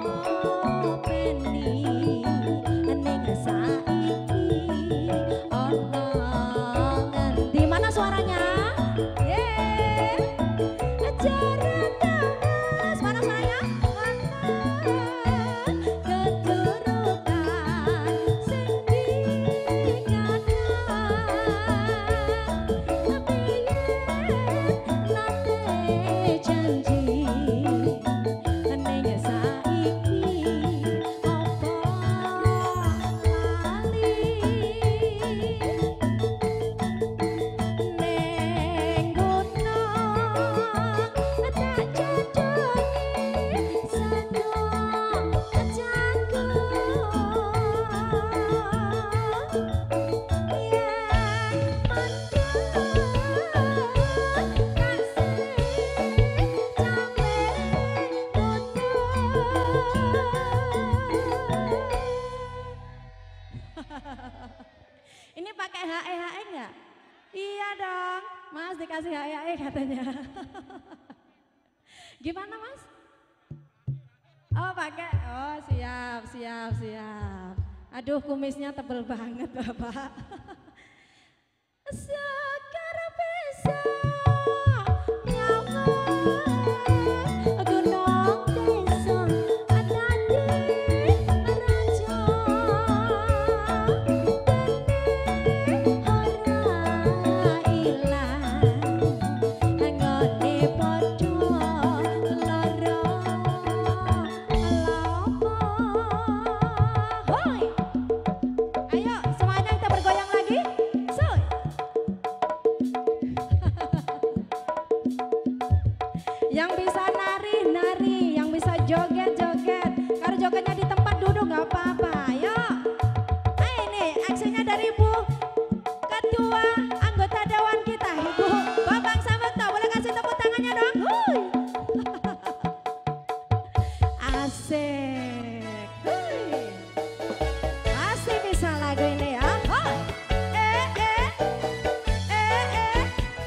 openi, ning saiki ana ngendi. Mana suaranya? Yeay. Jarak dalas, mana suaranya? Keturutan sing dikatakan ya katanya. Gimana Mas? Oh pakai, oh siap, siap, siap. Aduh kumisnya tebel banget Bapak. Sekarang bisa nyawa gunung desa ada di raja dene ora ilang nggone padha lara lapa. Hoi, ayo semuanya kita bergoyang lagi. Suy. Yang bisa nari, nari, yang bisa joget, joget. Kalau jogetnya di tempat duduk nggak apa-apa. Ayo. Nah ini aksinya dari Ibu Ketua anggota Dewan kita, Ibu Babang Samekta. Boleh kasih tepuk tangannya dong? Hui. Asik. Hui. Masih bisa lagu ini ya. Hoi. Eh, eh. Eh, eh.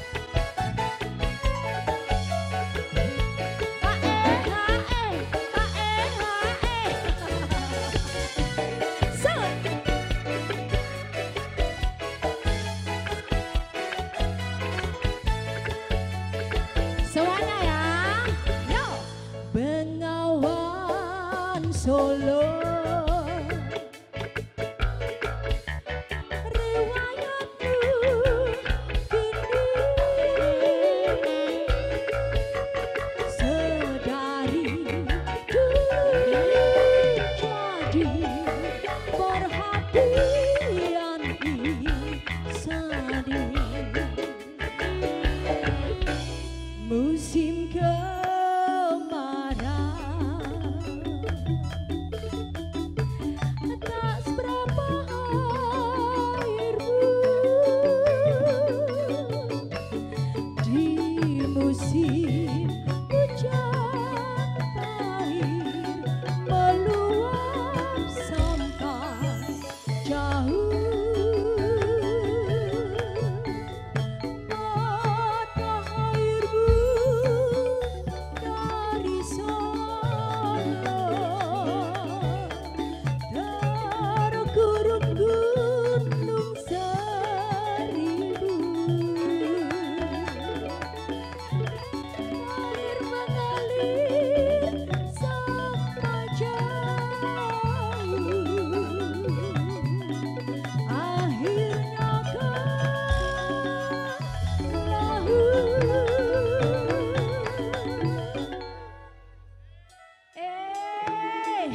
Semuanya ya, yo. Bengawan Solo, riwayatku kini sedari dulu jadi perhatian insani. Musim kemarau tak seberapa airmu di musim hujan air meluap sampai jauh. Mata airmu dari Solo terkurung gunung seribu. Air mengalir sampai jauh, akhirnya ke Eh.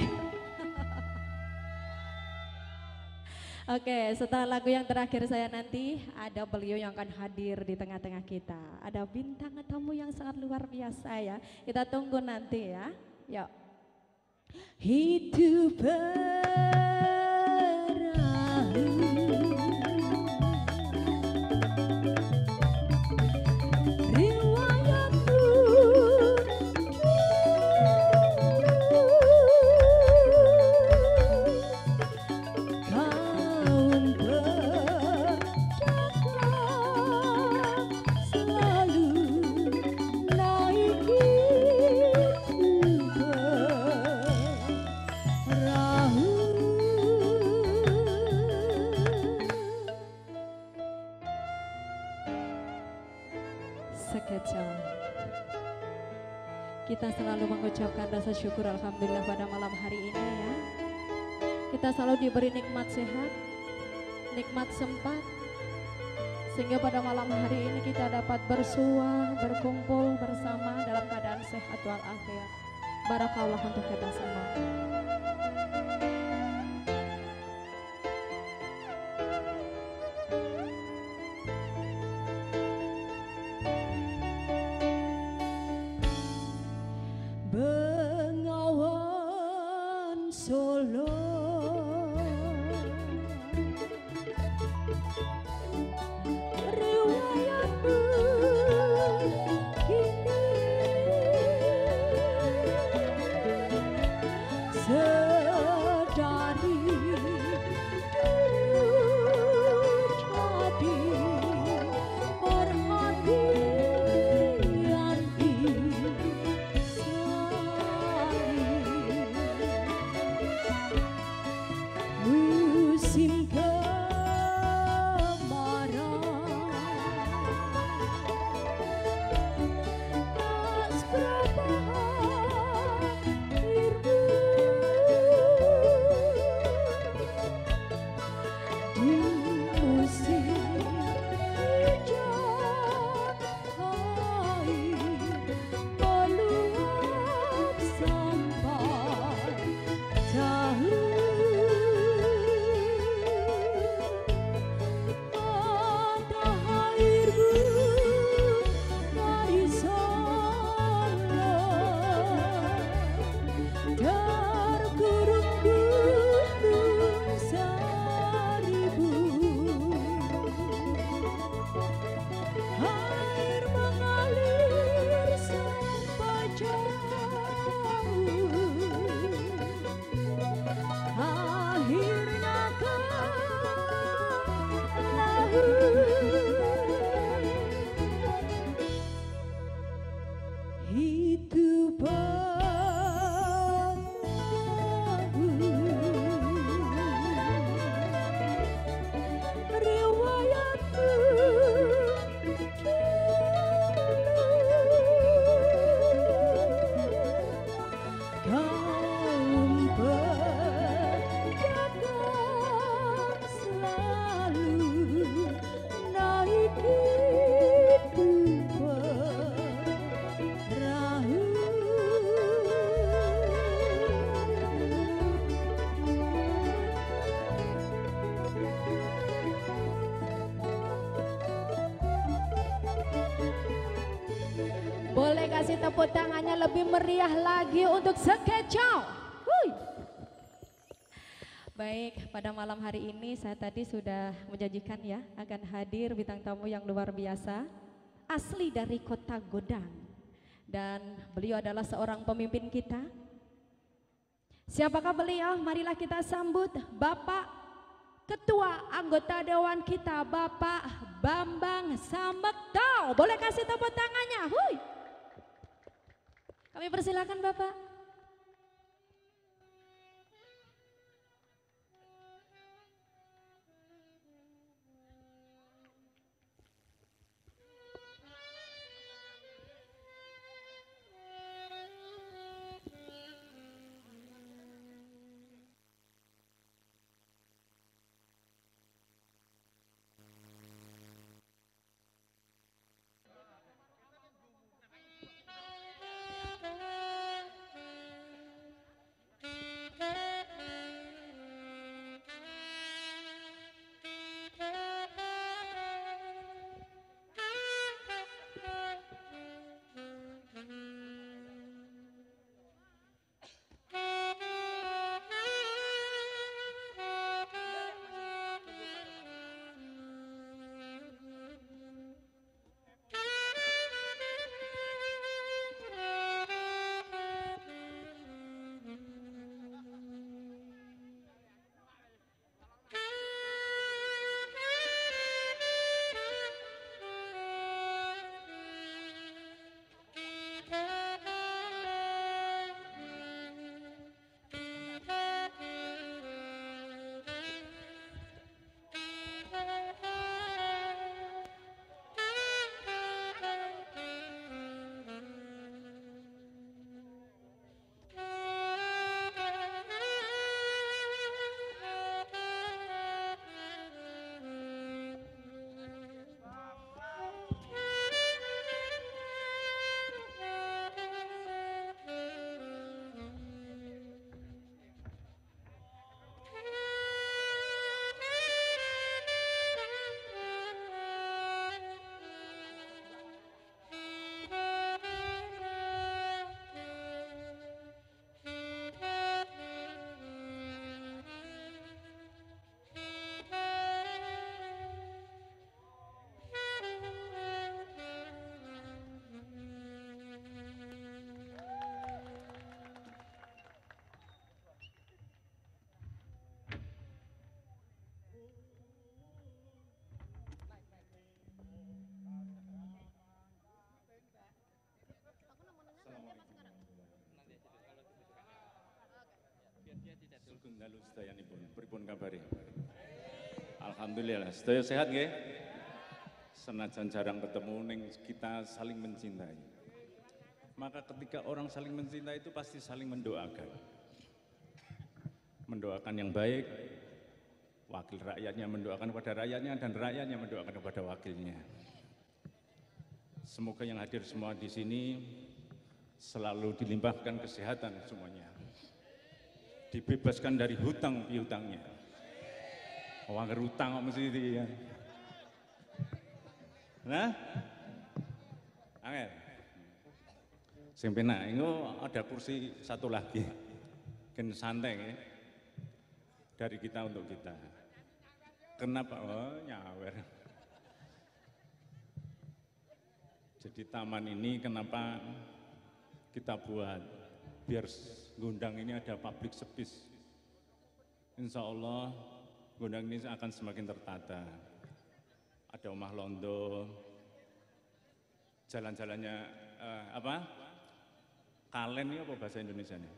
Oke, setelah lagu yang terakhir saya nanti ada beliau yang akan hadir di tengah-tengah kita. Ada bintang tamu yang sangat luar biasa ya. Kita tunggu nanti ya. Yuk. Hidup perahu riwayatku kaum pedagang selalu naiki perahu. Sekejap kita selalu mengucapkan rasa syukur alhamdulillah pada malam hari ini ya. Kita selalu diberi nikmat sehat, nikmat sempat, sehingga pada malam hari ini kita dapat bersua, berkumpul bersama dalam keadaan sehat walafiat. Barakallah untuk kita semua. Bengawan Solo riwayatmu kini sedang Boleh kasih tepuk tangannya lebih meriah lagi untuk Sekecau. Wuih. Baik, pada malam hari ini saya tadi sudah menjanjikan ya akan hadir bintang tamu yang luar biasa, asli dari kota Godang, dan beliau adalah seorang pemimpin kita. Siapakah beliau? Marilah kita sambut Bapak Ketua Anggota Dewan kita, Bapak Bambang Samektau. Boleh kasih tepuk tangannya? Hui. Kami persilakan Bapak. Dalu sedayanipun, pripun kabare? Alhamdulillah, sedaya sehat nggih? Senajan jarang ketemu ning kita saling mencintai. Maka ketika orang saling mencintai itu pasti saling mendoakan. Mendoakan yang baik, wakil rakyatnya mendoakan kepada rakyatnya dan rakyatnya mendoakan kepada wakilnya. Semoga yang hadir semua di sini selalu dilimpahkan kesehatan semuanya. Dibebaskan dari hutang piutangnya. Wong hutang kok mesti ya. Nah, angel. Sing penak iku ada kursi satu lagi. Ken santai ya. Dari kita untuk kita. Kenapa? Oh, nyawer. Jadi taman ini kenapa kita buat? Biar Gondang ini ada public space. Insya Allah Gondang ini akan semakin tertata. Ada omah londo, jalan-jalannya eh, apa? Kalen ini apa bahasa Indonesianya?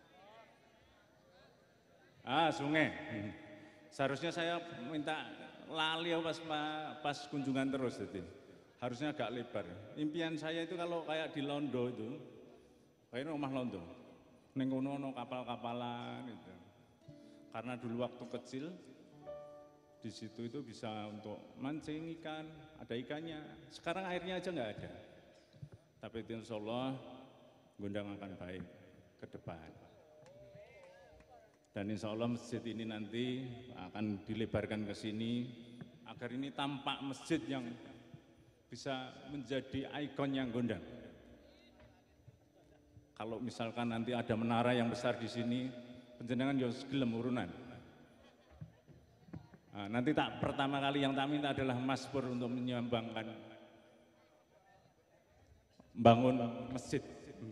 Ah, sungai. Seharusnya saya minta lali pas pas kunjungan terus jadi. Harusnya agak lebar. Impian saya itu kalau kayak di Londo itu, kayak omah londo. Ning kono ono kapal-kapalan gitu. Karena dulu waktu kecil di situ itu bisa untuk mancing ikan, ada ikannya. Sekarang airnya aja nggak ada. Tapi insya Allah Gondang akan baik ke depan. Dan insya Allah masjid ini nanti akan dilebarkan ke sini agar ini tampak masjid yang bisa menjadi ikon yang Gondang. kalau misalkan nanti ada menara yang besar di sini, penjenengan yo gelem urunan. Nah, nanti tak pertama kali yang tak minta adalah Mas Pur untuk menyumbangkan bangun masjid.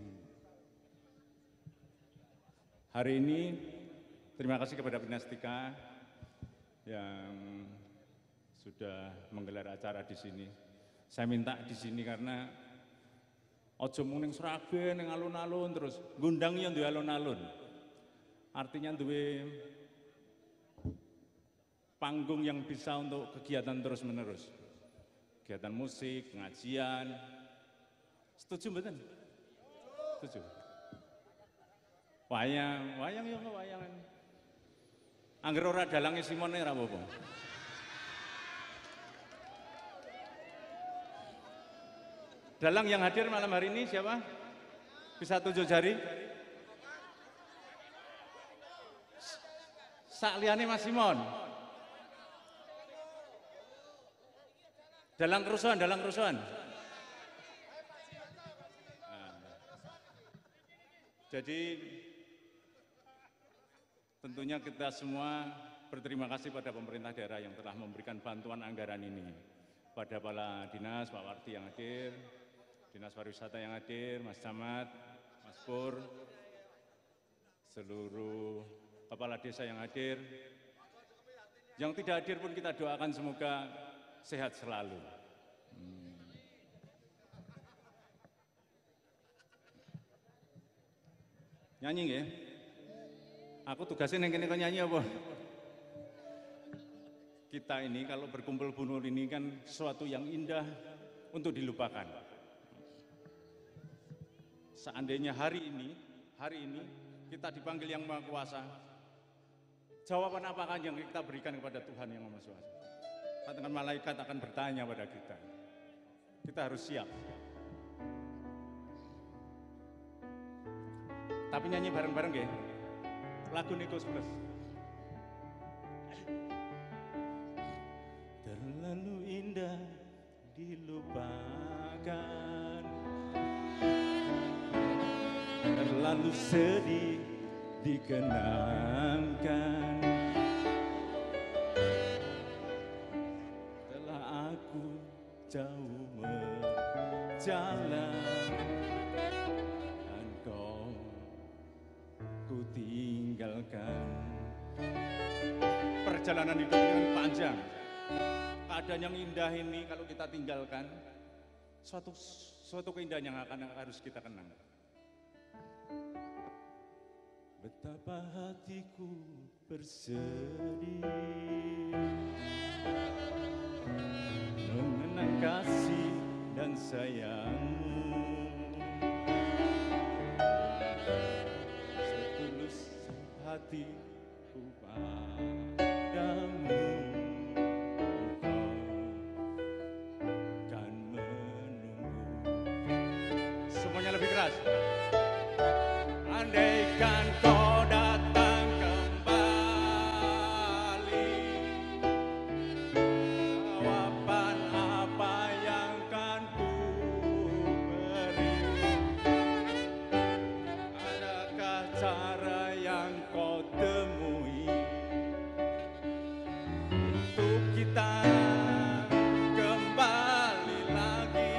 Hari ini terima kasih kepada Pinastika yang sudah menggelar acara di sini. Saya minta di sini karena ojo mung ning Sragen ning alun-alun terus ngundang yang duwe alun-alun. Artinya duwe panggung yang bisa untuk kegiatan terus-menerus. Kegiatan musik, pengajian. Setuju mboten? Setuju. Wayang, wayang yo wayangan. Angger ora dalange Simone ora apa-apa. Dalang yang hadir malam hari ini siapa? Bisa tunjuk jari? Sakliane Mas Simon. Dalang kerusuhan, dalang kerusuhan. Nah, jadi tentunya kita semua berterima kasih pada pemerintah daerah yang telah memberikan bantuan anggaran ini. Pada kepala dinas, Pak Warti yang hadir, Dinas Pariwisata yang hadir, Mas Camat, Mas Pur, seluruh kepala desa yang hadir. Yang tidak hadir pun kita doakan semoga sehat selalu. Hmm. Nyanyi nggih? Aku tugasnya yang kene kok nyanyi apa? Kita ini kalau berkumpul bunuh ini kan sesuatu yang indah untuk dilupakan. Seandainya hari ini, hari ini kita dipanggil Yang Maha Kuasa, jawaban apakah yang kita berikan kepada Tuhan Yang Maha Kuasa? Katakan malaikat akan bertanya pada kita. Kita harus siap. Tapi nyanyi bareng-bareng ya. Lagu Nikos Plus. Terlalu indah dilupakan, terlalu sedih dikenangkan. Telah aku jauh berjalan dan kau ku tinggalkan. Perjalanan hidup yang panjang, keadaan yang indah ini kalau kita tinggalkan, suatu suatu keindahan yang akan harus kita kenang. Betapa hatiku bersedih mengenang kasih dan sayangmu, setulus hatiku padamu, engkau kan menunggu. Semuanya lebih keras. Andaikan kau datang kembali, jawaban apa yang kan ku beri? Adakah cara yang kau temui untuk kita kembali lagi?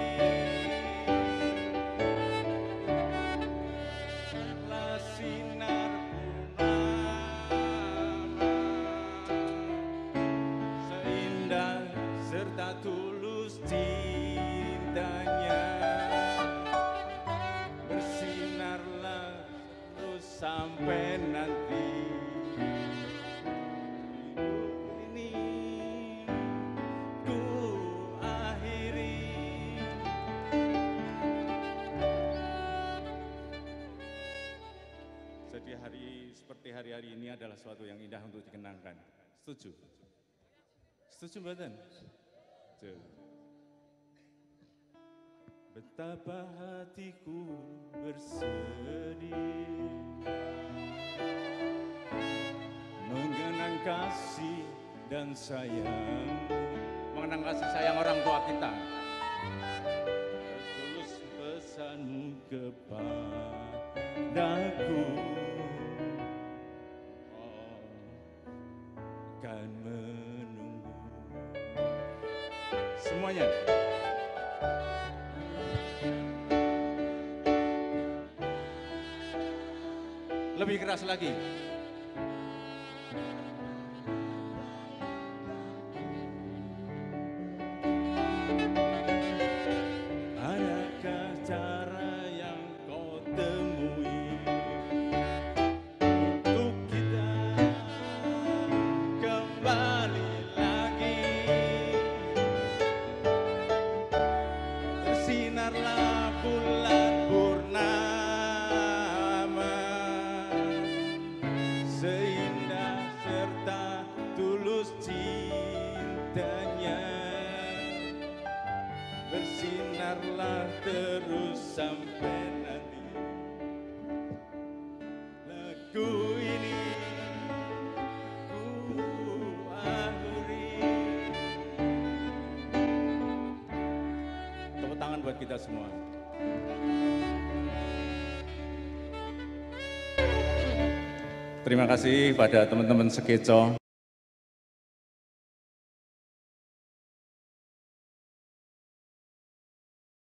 Sinar purnama seindah serta tulus cintanya, bersinarlah terus sampai nanti hidup ini ku akhiri. Jadi hari seperti hari-hari ini adalah suatu yang indah untuk dikenangkan. Setuju? Setuju mboten? Setuju. Betapa hatiku bersedih mengenang kasih dan sayang, mengenang kasih sayang orang tua kita. Tertulus pesanmu kepada daku akan menunggu. Semuanya. Lebih keras lagi. Adakah cara yang kau temui untuk kita kembali lagi? Bersinarlah bulan purnama, seindah serta tulus cintanya. Bersinarlah terus sampai nanti lagu ini ku akhiri. Tepuk tangan buat kita semua. Terima kasih pada teman-teman Sekeco